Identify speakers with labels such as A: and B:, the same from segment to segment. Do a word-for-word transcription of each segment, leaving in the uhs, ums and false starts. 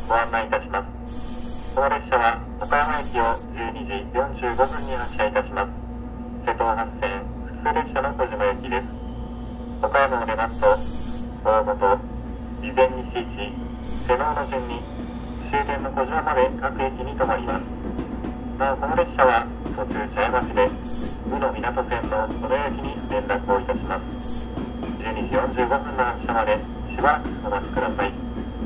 A: ご案内いたします。この列車は岡山駅をじゅうにじよんじゅうごふんに発車いたします。瀬戸発線普通列車の小島駅です。岡山を出ますと、大本、備前西市、瀬能の順に終点の小島まで各駅に停まります。なおこの列車は途中茶屋町で宇野港線の小野駅に連絡をいたします。じゅうにじよんじゅうごふんの発車までしばらくお待ちください。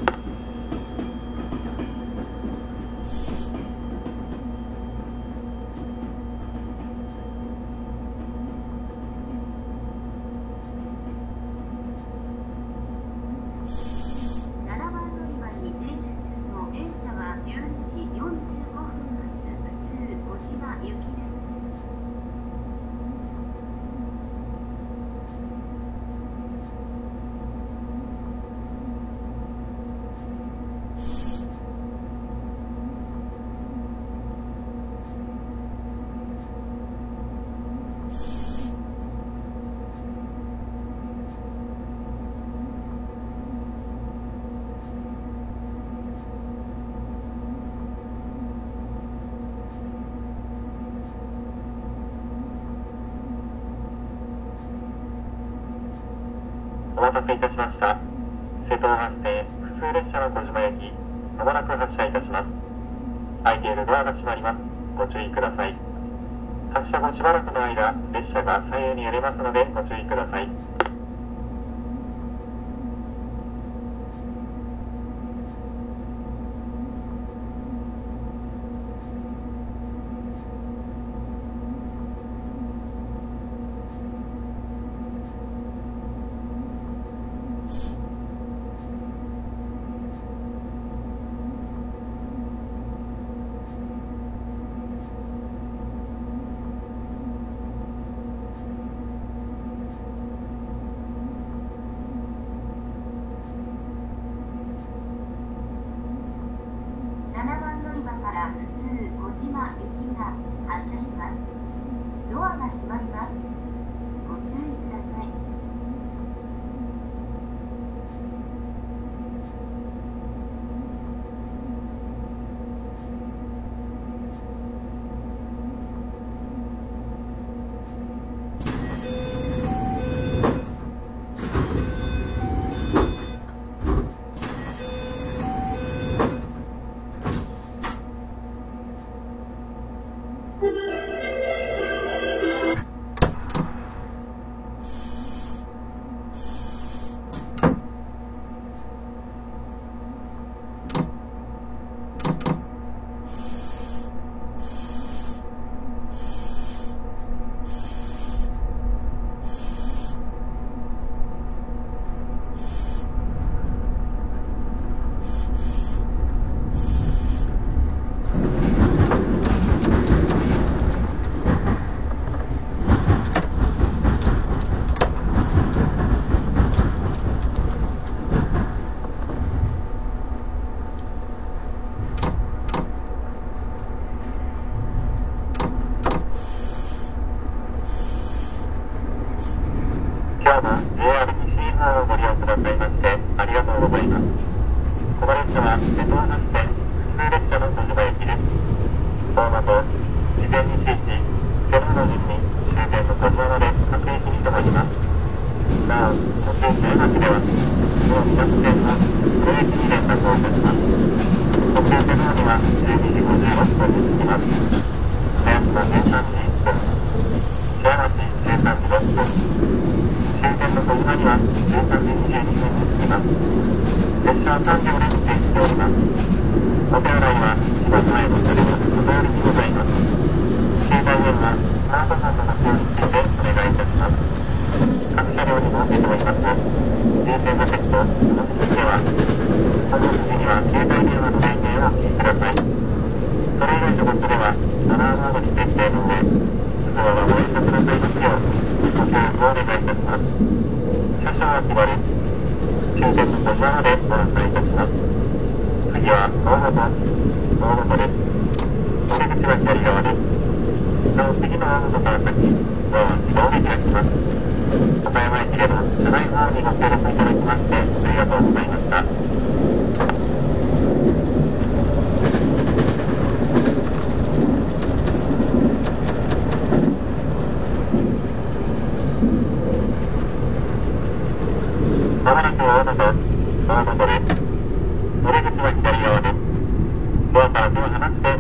A: お待たせいたしました。瀬戸発線普通列車の小島駅、まもなく発車いたします。開いているドアが閉まります。ご注意ください。発車後しばらくの間、列車が左右に揺れますのでご注意ください。
B: ななばん乗り場から普通小島行きが発車します。ドアが閉まります。ご注意ください。今日も ジェイアール 西日本をご利用くださいましてありがとうございます。この列車は瀬戸発線普通列車の小島駅です。大和、備前西市、瀬能の順に終点の小島まで各駅に停まります。なお、途中茶屋町では宇野港線の小野駅に連絡をいたします。途中瀬能にはじゅうにじごじゅうろっぷんに着きます。早くもじゅうさんじいっぷん、茶屋町じゅうさんじろっぷん、終点の小島にはじゅうさんじにじゅうにふんに着きます。列車はさん両で運転しております。お手洗いは一番前の車両お通りにございます。携帯電話、スマートフォンの活用についてお願いいたします。各車両に設けております優先座席とその付近では、この指示には携帯電話の電源をお聞きください。それ以外の場所ではマナーモードに設定の上、通話はご遠慮くださいますようご協力をお願いいたします。車掌は決まり、終点の小島までご案内いたします。次は大本、大本です。乗り口は左側です。なお次の大本から先、ドアは自動で開きます。岡山駅でも車内ホームにご協力いただきましてありがとうございました。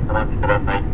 A: お待ちください。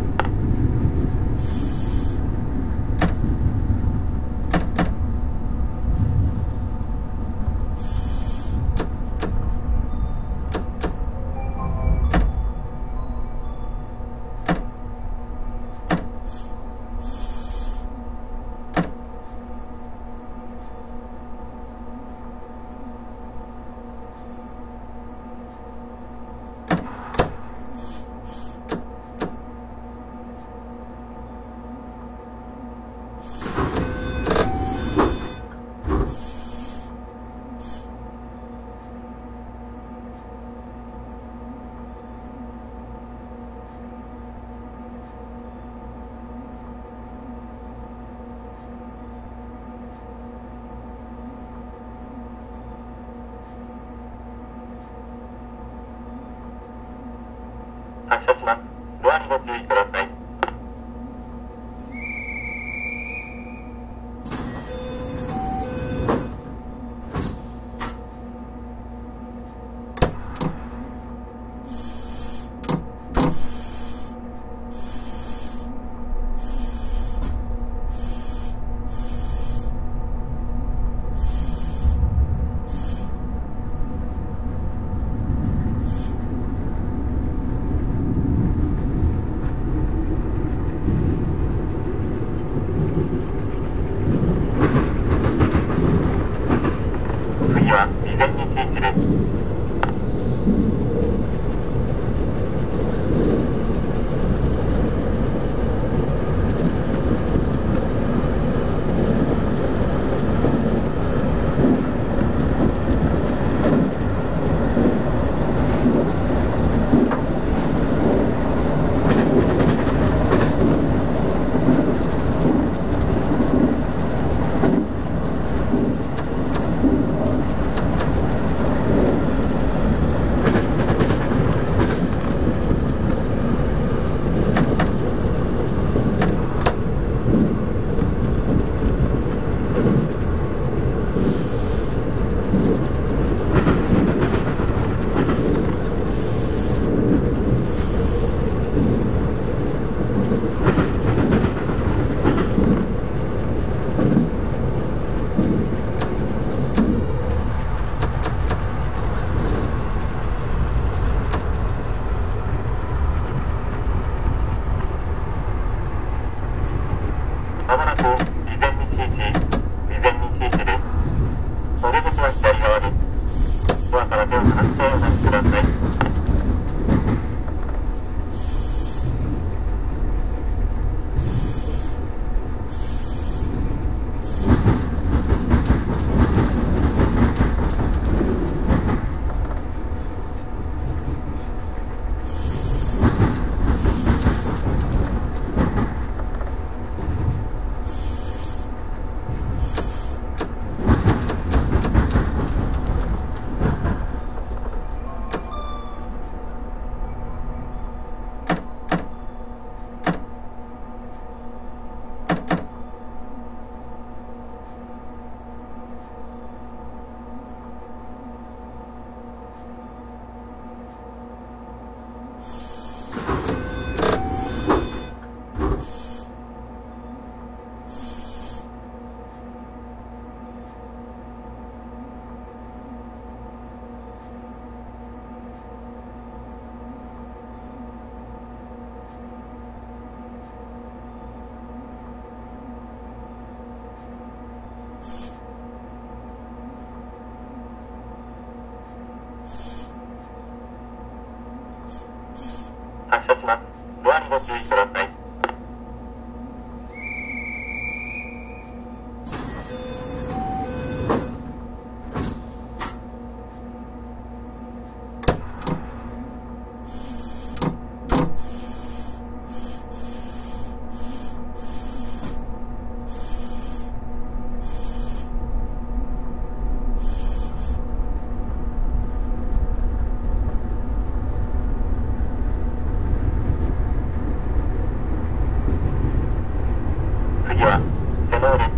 A: 発車します。ドアにご注意ください。次は事前に指示です。まもなく事前に指示、事前に指示です。お出口は左側です。ドアから手を離してお待ちください。発車します。ドアにご注意ください。次はセノーです。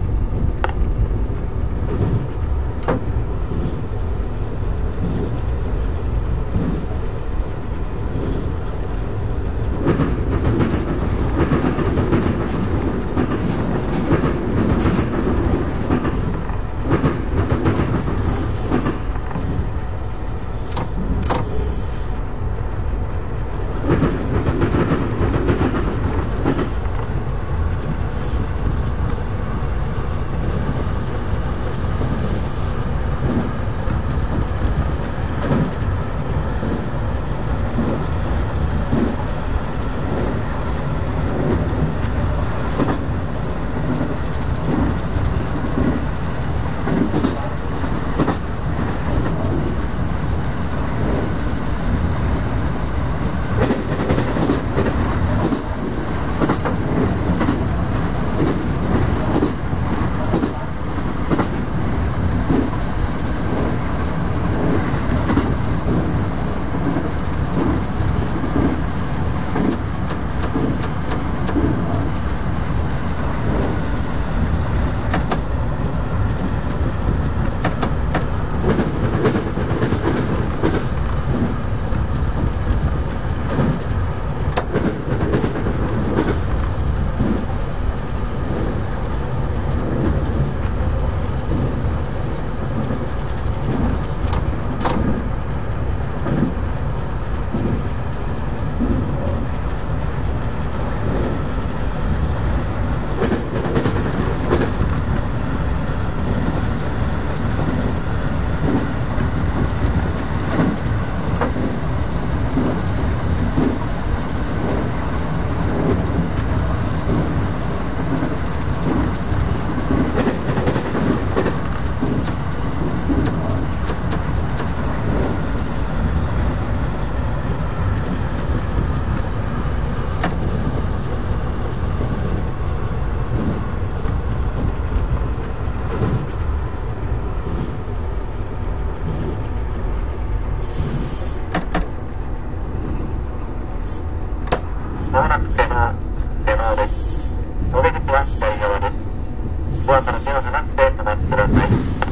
A: 瀬能、瀬能です。お出口は左側です。ドアから手を離してお待ちください。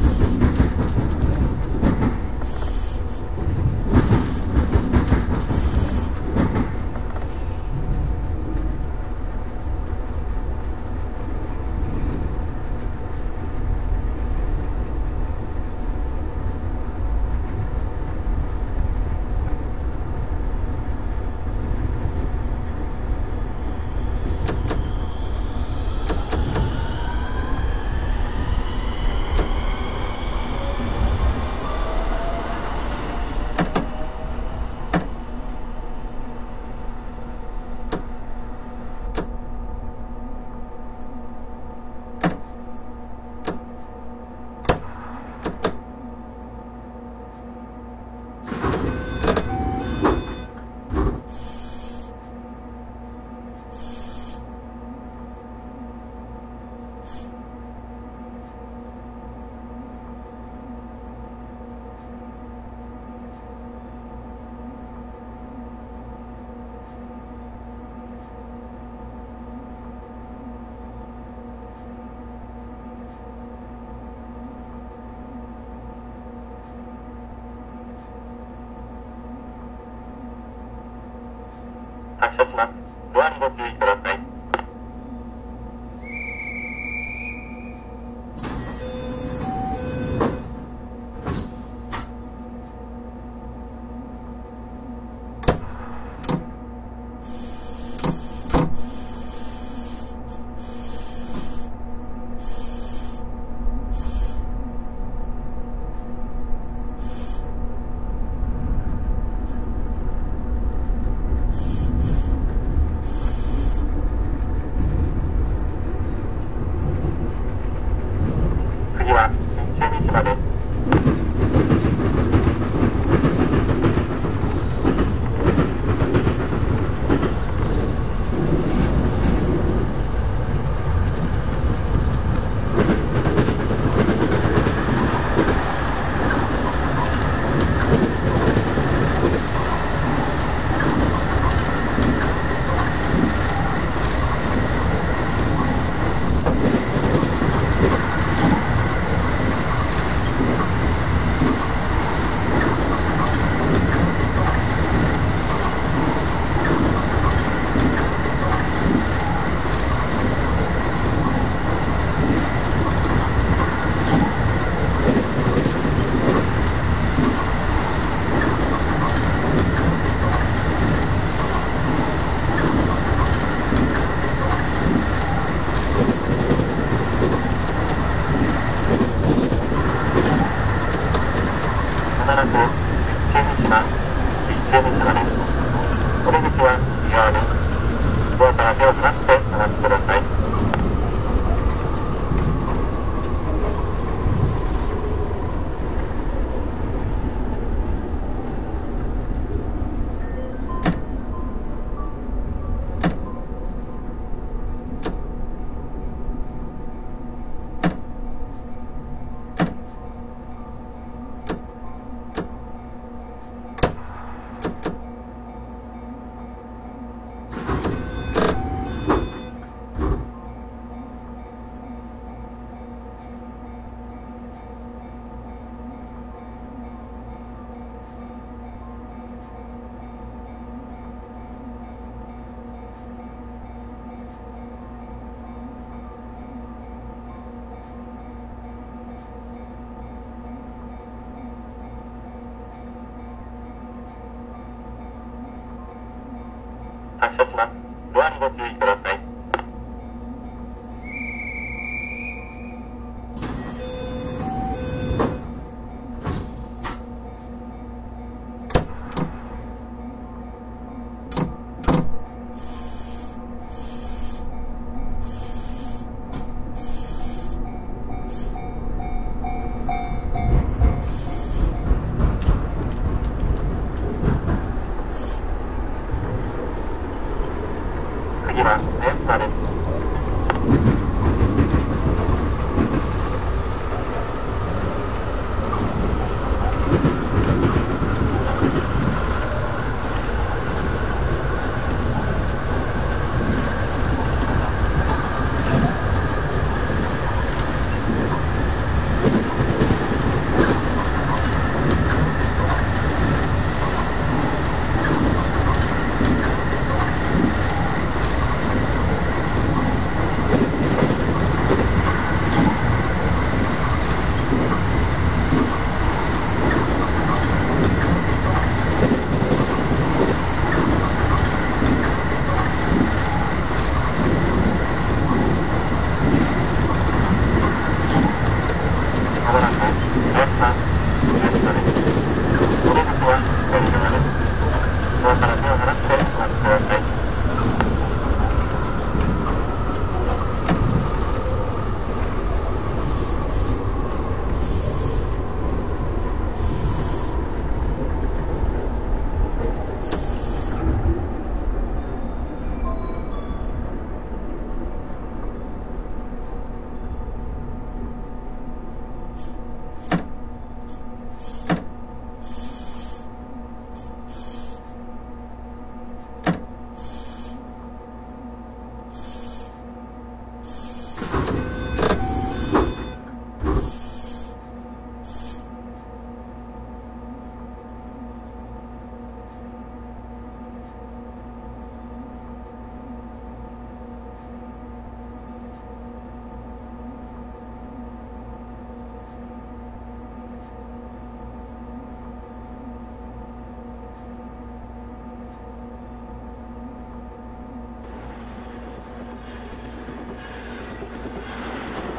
A: 発車します。ドアにご注意ください。次は一中三島です。まもなく一中三島、一中三島です。お出口は右側です。ドアから手を離してお待ちください。発車します。ドアにご注意ください。次は電波です。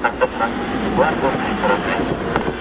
A: 発車します。ご安ご注意ください。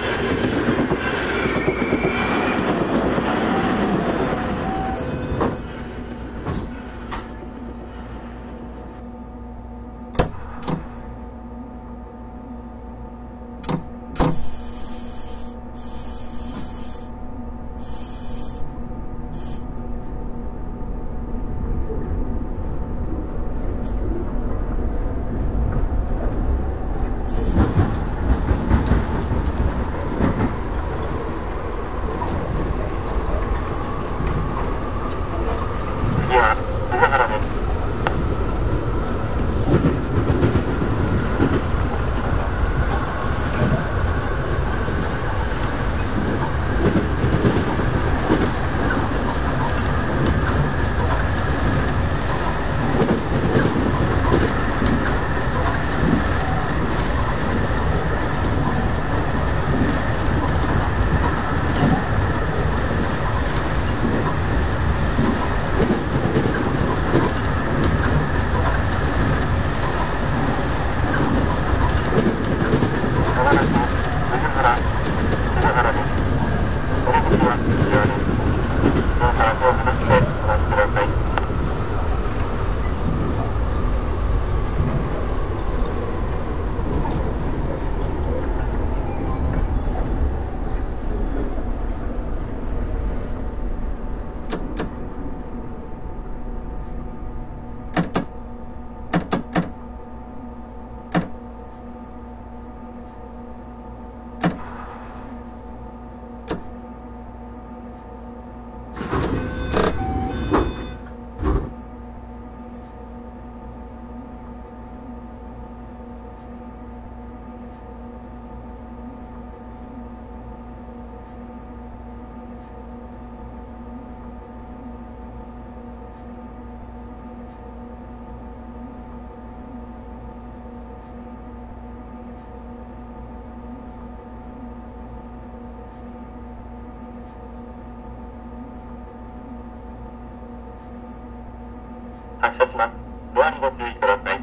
A: 発車します。ドアにご注意ください。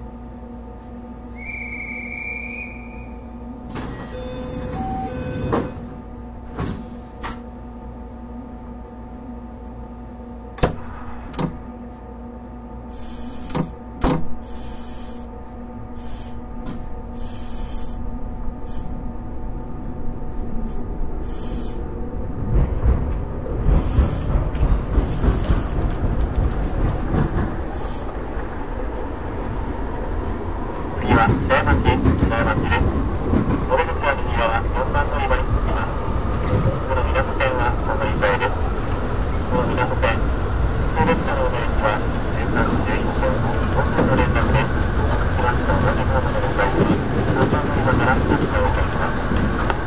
A: 茶屋町、茶屋町です。お出口は右側よんばん乗り場に着きます。この港線はお乗り換えです。この港線、普通列車のお乗り継ぎはじゅうさんじじゅういっぷんごふんの連絡です。来ました同じホームのお帰りはさんばん乗り場から発車をいたします。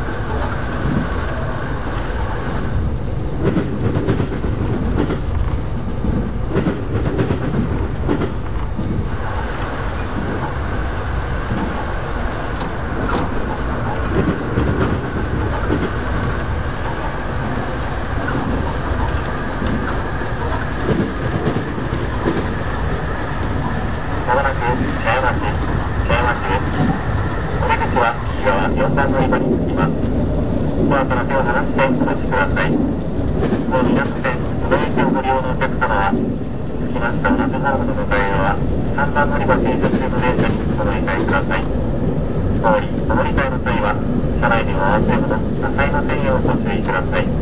A: まもなく茶屋町、茶屋町です。お出口は右側よんばん乗り場に着きます。ドアから手を離してお待ちください。この港線、この駅をご利用のお客様は、着きました同じホームの向かい側さんばん乗り場停車中の電車にお乗り換えください。お降り、お乗り換えの際は、車内でのお忘れ物なさいませんようご注意ください。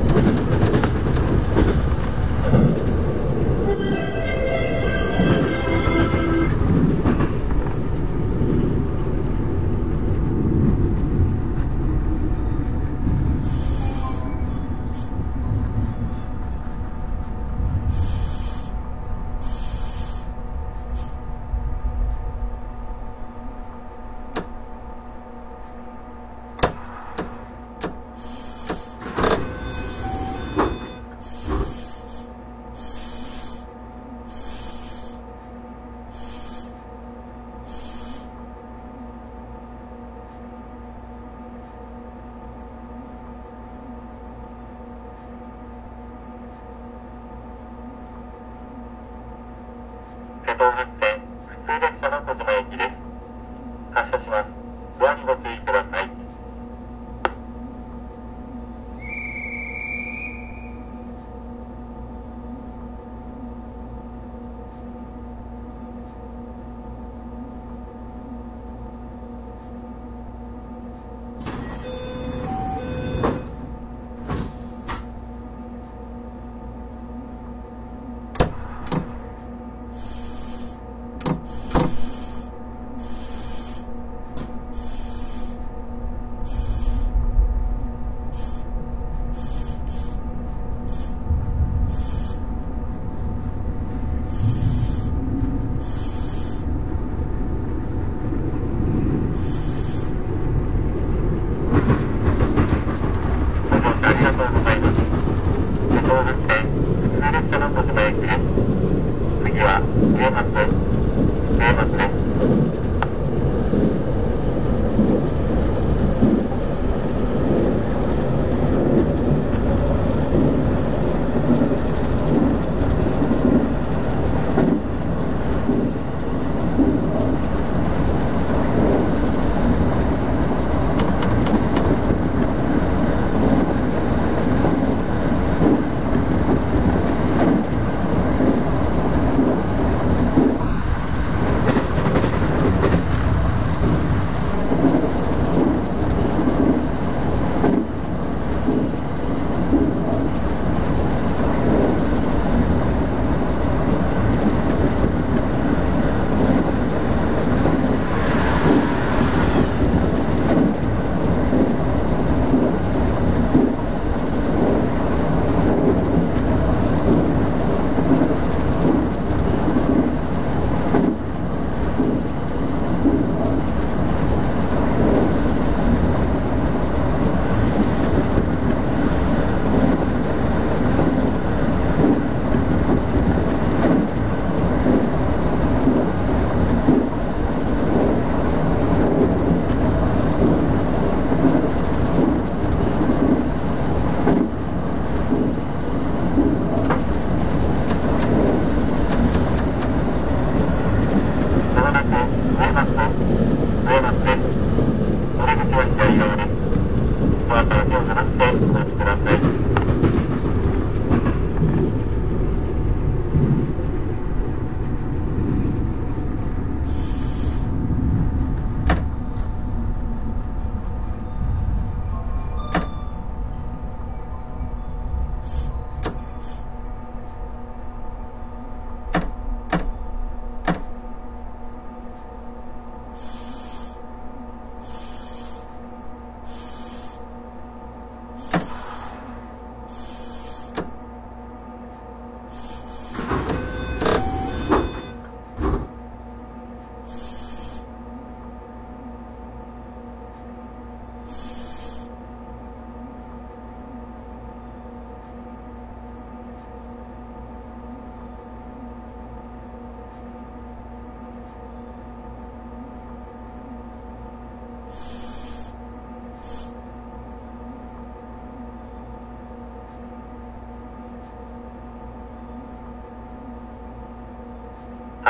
A: 瀬戸発線普通列車の小島駅です。発車します。ドアに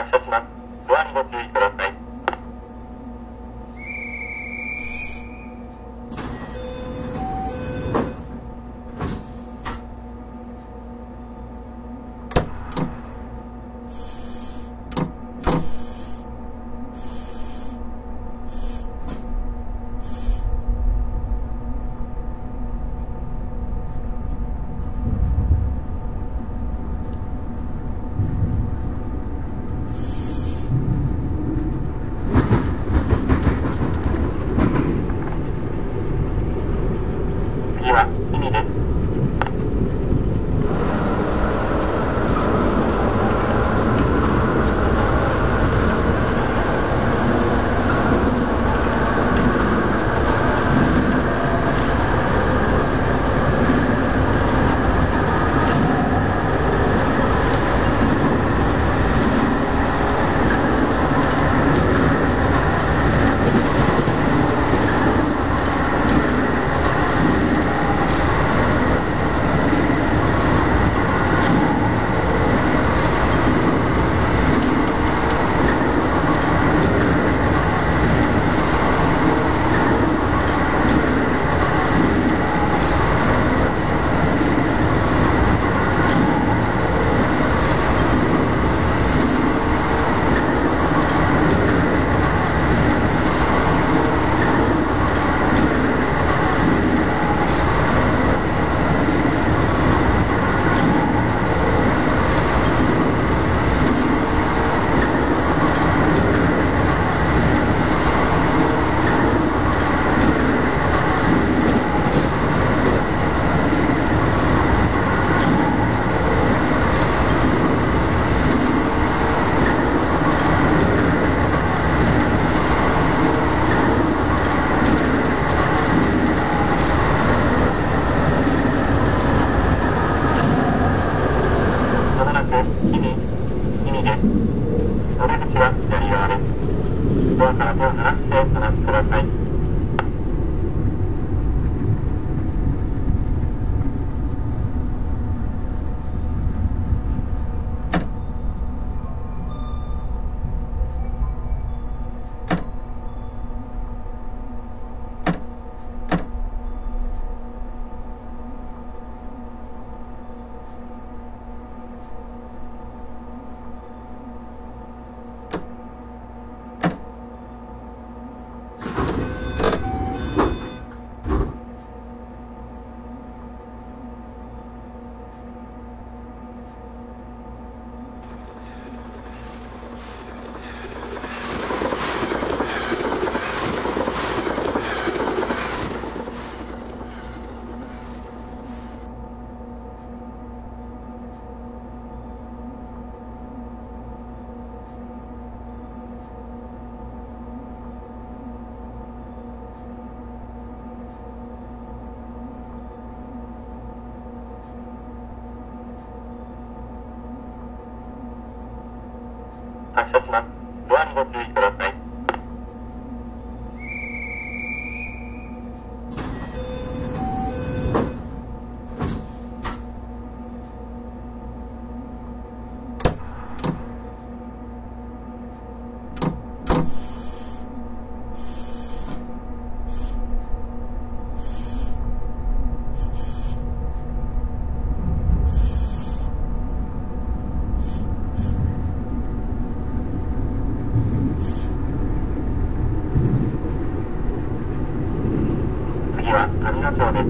A: 発車します。ドアにご注意ください。次は海です。まもなく海、海です。お出口は左側です。ドアから手を離してお待ちください。発車します。ドアにご注意ください。次は上野町です。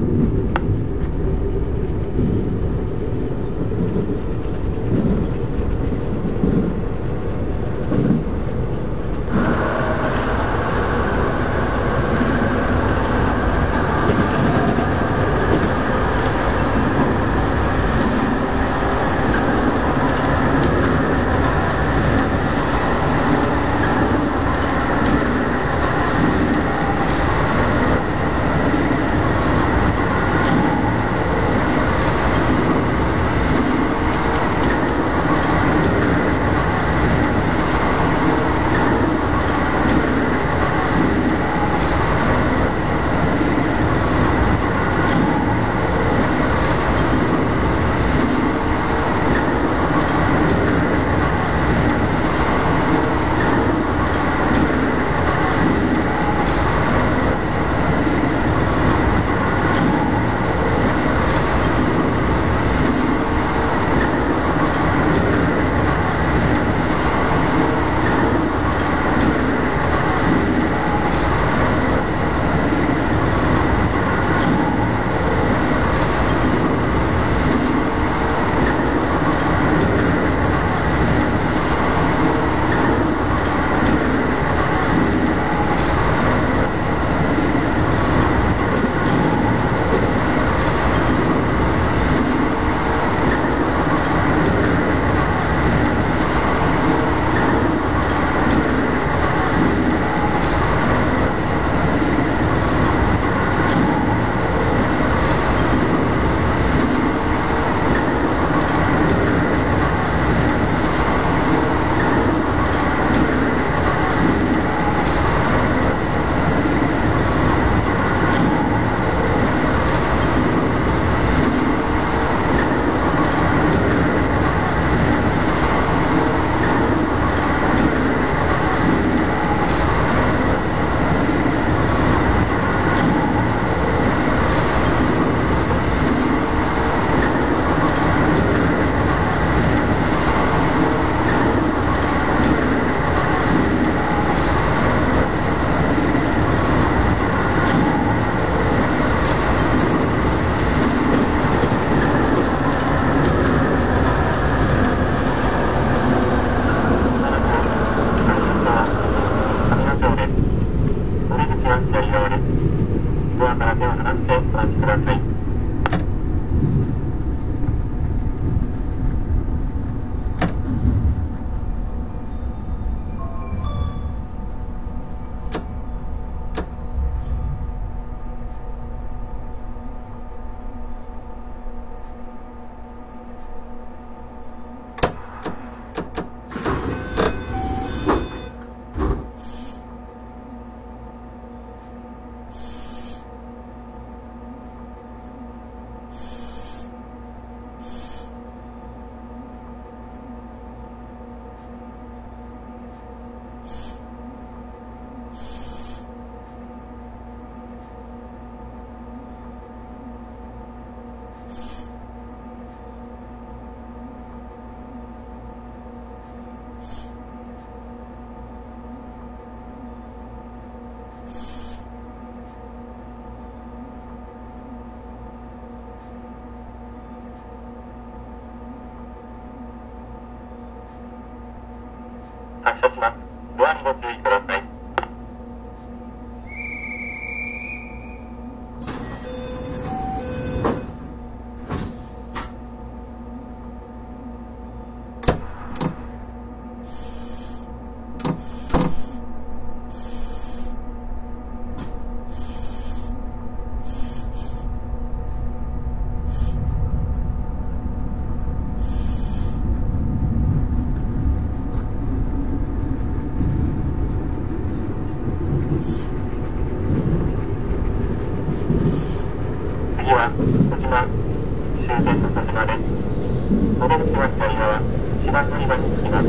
A: 発車します。ドアにご注意ください。次は小島終点の小島です。窓口は左側、いちばん乗り場に着きます。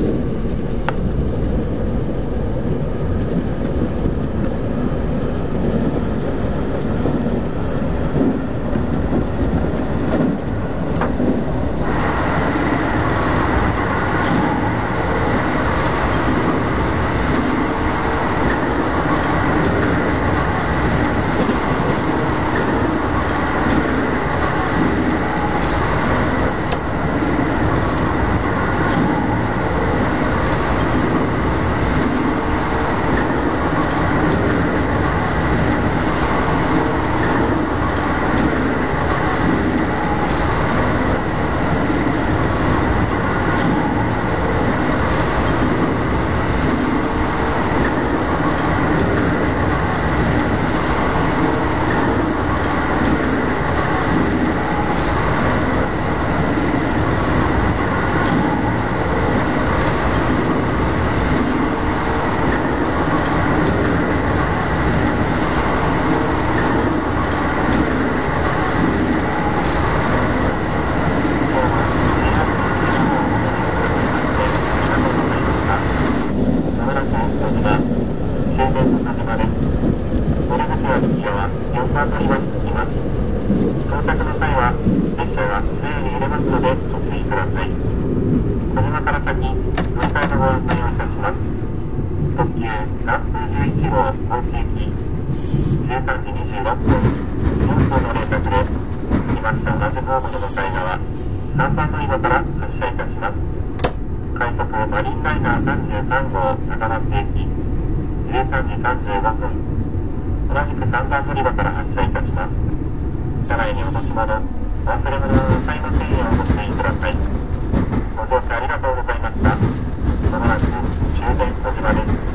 A: マリンライナーさんじゅうさん号長松駅じゅうさんじさんじゅうごふん、同じくさんばん乗り場から発車いたします。車内に落とし物、忘れ物はございませんようご注意ください。ご乗車ありがとうございました。まもなく終点小島です。